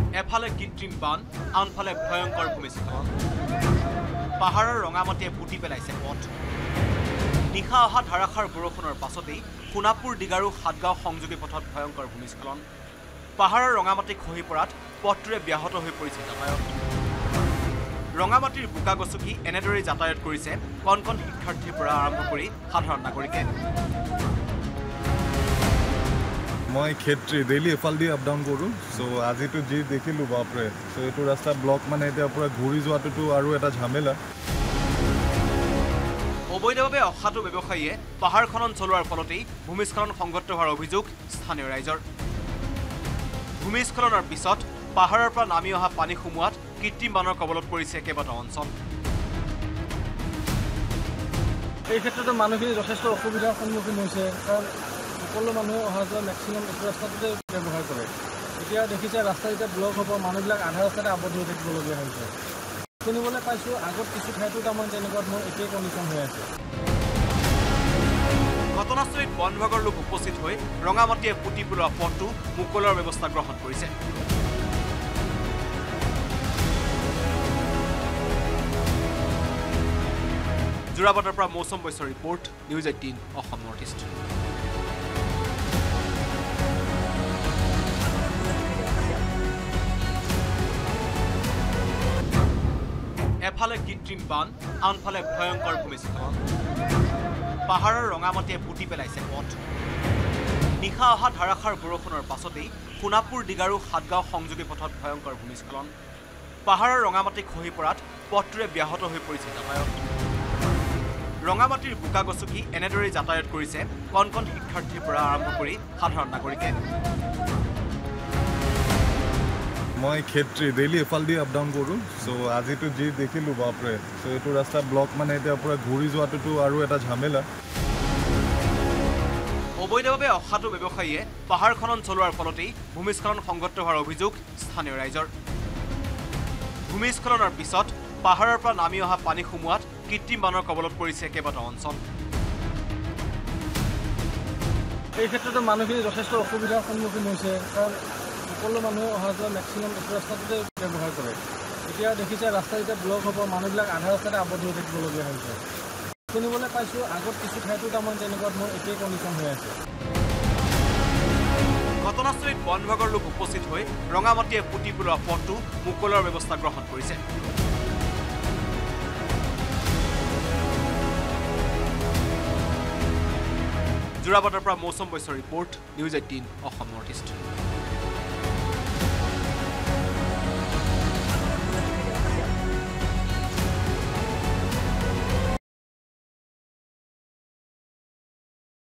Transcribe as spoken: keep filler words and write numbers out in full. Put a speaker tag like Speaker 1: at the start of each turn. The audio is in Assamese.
Speaker 1: এফালে কৃত্ৰিম বান আনফালে ভয়ংকৰ ভূমিস্খলন পাহাৰৰ ৰঙামাটিয়ে পুতি পেলাইছে পথ নিশা অহা ধাৰাসাৰ বৰষুণৰ পাছতেই সোণাপুৰ ডিগাৰু হাতগাঁও সংযোগী পথত ভয়ংকৰ ভূমিস্খলন পাহাৰৰ ৰঙামাটি খহি পৰাত পথটোৰে ব্যাহত হৈ পৰিছে যাতায়াত ৰঙামাটিৰ বুকা গছকি এনেদৰে যাতায়াত কৰিছে কণ কণ শিক্ষাৰ্থীৰ পৰা আৰম্ভ কৰি সাধাৰণ নাগৰিকে
Speaker 2: মই ক্ষেত্ৰী ডেইলি এফাল দি আপ ডাউন কৰোঁ সো আজিতো যি দেখিলোঁ বাপৰে সো এইটো ৰাস্তা ব্লক মানে এতিয়া পুৰা ঘূৰি যোৱাটোতো আৰু এটা ঝামেলা
Speaker 1: অবৈধভাৱে অসাধু ব্যৱসায়ীয়ে পাহাৰ খনন চলোৱাৰ ফলতেই ভূমিস্খলন সংঘটিত হোৱাৰ অভিযোগ স্থানীয় ৰাইজৰ ভূমিস্খলনৰ পিছত পাহাৰৰ পৰা নামি অহা পানী সুমুৱাত কৃত্ৰিম বানৰ কবলত পৰিছে কেইবাটাও অঞ্চল
Speaker 3: এই ক্ষেত্ৰতো মানুহখিনি যথেষ্ট অসুবিধাৰ সন্মুখীন হৈছে কাৰণ সকলো মানুহে অহা যোৱা মেক্সিমাম এইটো ৰাস্তাটোতে ব্যৱহাৰ কৰে এতিয়া দেখিছে ৰাস্তা এতিয়া ব্লক হ'ব মানুহবিলাক আধা ৰাস্তাতে আবদ্ধ হৈ থাকিবলগীয়া হৈছে শুনিবলৈ পাইছোঁ আগত কিছু ঠাইতো তাৰমানে তেনেকুৱা ধৰণৰ একেই কণ্ডিশ্যন হৈ আছে
Speaker 1: ঘটনাস্থলীত বন বিভাগৰ লোক উপস্থিত হৈ ৰঙামাটিয়ে পুতি পেলোৱা পথটো মুকলোৱাৰ ব্যৱস্থা গ্ৰহণ কৰিছে যোৰাবাটৰ পৰা মৌচুম বৈশ্যৰ report news eighteen Assam north east এফালে কৃত্ৰিম বান আনফালে ভয়ংকৰ ভূমিস্খলন পাহাৰৰ ৰঙামাটিয়ে পুতি পেলাইছে পথ নিশা অহা ধাৰাসাৰ বৰষুণৰ পাছতেই সোণাপুৰ ডিগাৰু হাতগাঁও সংযোগী পথত ভয়ংকৰ ভূমিস্খলন পাহাৰৰ ৰঙামাটি খহি পৰাত পথটোৰে ব্যাহত হৈ পৰিছে যাতায়াত ৰঙামাটিৰ বুকা গছকি এনেদৰে যাতায়াত কৰিছে কণ কণ শিক্ষাৰ্থীৰ পৰা আৰম্ভ কৰি সাধাৰণ নাগৰিকে
Speaker 2: মই ক্ষেত্ৰী ডেইলি এফাল দি আপ ডাউন কৰোঁ সো আজিতো যি দেখিলোঁ বাপৰে সো এইটো ৰাস্তা ব্লক মানে এতিয়া পুৰা ঘূৰি যোৱাটোতো আৰু এটা ঝামেলা
Speaker 1: অবৈধভাৱে অসাধু ব্যৱসায়ীয়ে পাহাৰ খনন চলোৱাৰ ফলতেই ভূমিস্খলন সংঘটিত হোৱাৰ অভিযোগ স্থানীয় ৰাইজৰ ভূমিস্খলনৰ পিছত পাহাৰৰ পৰা নামি অহা পানী সুমুৱাত কৃত্ৰিম বানৰ কবলত পৰিছে কেইবাটাও অঞ্চল
Speaker 3: এই ক্ষেত্ৰতো মানুহখিনি যথেষ্ট অসুবিধাৰ সন্মুখীন হৈছে কাৰণ সকলো মানুহে অহা যোৱা মেক্সিমাম এইটো ৰাস্তাটোতে ব্যৱহাৰ কৰে এতিয়া দেখিছে ৰাস্তা এতিয়া ব্লক হ'ব মানুহবিলাক আধা ৰাস্তাতে আবদ্ধ হৈ থাকিবলগীয়া হৈছে শুনিবলৈ পাইছোঁ আগত কিছু ঠাইতো তাৰমানে তেনেকুৱা ধৰণৰ একেই কণ্ডিশ্যন হৈ আছে
Speaker 1: ঘটনাস্থলীত বন বিভাগৰ লোক উপস্থিত হৈ ৰঙামাটিয়ে পুতি পেলোৱা পথটো মুকলোৱাৰ ব্যৱস্থা গ্ৰহণ কৰিছে যোৰাবাটৰ পৰা মৌচুম বৈশ্যৰ report news eighteen Assam north east